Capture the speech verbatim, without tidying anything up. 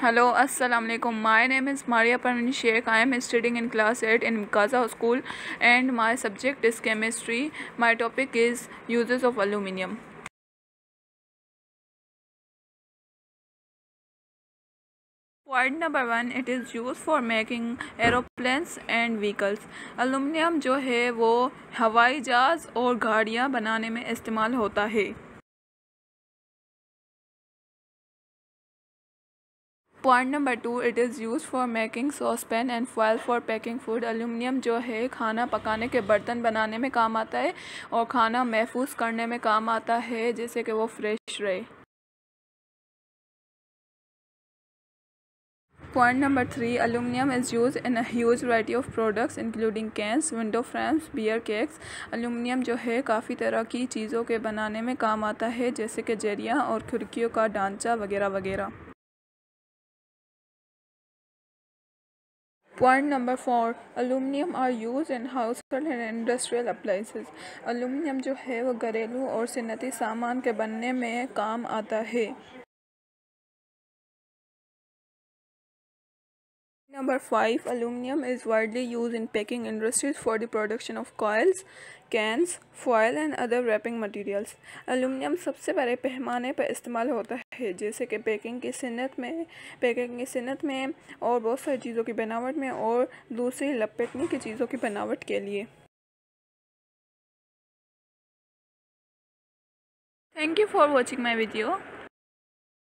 Hello, Assalamu alaikum. My name is Maria Parveen Sheikh. I am studying in class eight in Gaza School and my subject is chemistry. My topic is uses of aluminium. Point number one, it is used for making aeroplanes and vehicles. Aluminium जो है वो हवाई जहाज़ और गाड़ियाँ बनाने में इस्तेमाल होता है. Point number two, it is use for making saucepan and foil for packing food. Aluminium जो है खाना पकाने के बर्तन बनाने में काम आता है और खाना महफूज करने में काम आता है जिससे कि वो फ्रेश रहे. Point number three, aluminium is use in a huge variety of products including cans, window frames, beer cakes. Aluminium जो है काफ़ी तरह की चीज़ों के बनाने में काम आता है जैसे कि जरियाँ और खिड़कियों का ढांचा वगैरह वगैरह. Point number four, aluminum are used in household and industrial appliances. Aluminum जो है वो घरेलू और सनती सामान के बनने में काम आता है. Number five, aluminum is widely used in packing industries for the production of coils, cans, foil and other wrapping materials. Aluminum सबसे बड़े पैमाने पर इस्तेमाल होता है जैसे कि पैकिंग की सनत में पैकिंग की सनत में और बहुत सारी चीज़ों की बनावट में और दूसरी लपेटने की चीज़ों की बनावट के लिए. Thank you for watching my video.